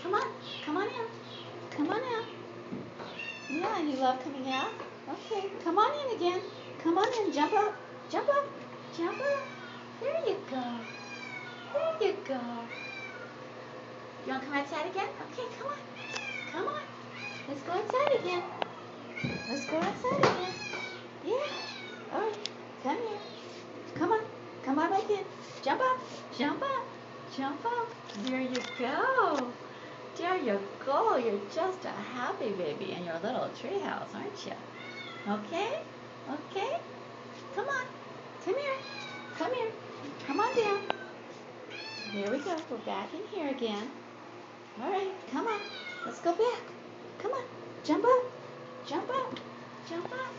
Come on. Come on in. Come on out. Yeah, you love coming out? Okay, come on in again. Come on in. Jump up. Jump up. Jump up. There you go. There you go. You want to come outside again? Okay, come on. Come on. Let's go outside again. Let's go outside again. Yeah. All right. Come here. Come on. Come on back in. Jump up. Jump up. Jump up. There you go. There you go. You're just a happy baby in your little treehouse, aren't you? Okay? Okay? Come on. Come here. Come here. Come on down. Here we go. We're back in here again. All right. Come on. Let's go back. Come on. Jump up. Jump up. Jump up.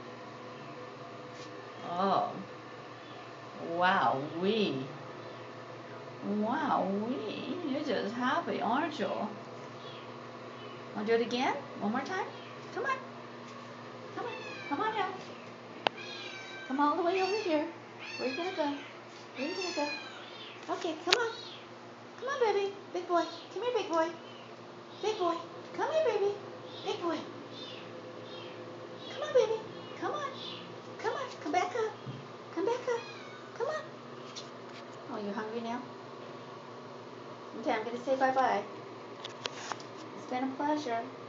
Oh. Wow-wee. Wow-wee. You're just happy, aren't you? Want to do it again? One more time? Come on. Come on. Come on now. Come all the way over here. Where are you going to go? Where are you going to go? Okay, come on. Come on, baby. Big boy. Come here, big boy. Big boy. Come here, baby. Big boy. Come on, baby. Come on. Come on. Come back up. Come back up. Come on. Oh, you hungry now? Okay, I'm going to say bye-bye. It's been a pleasure.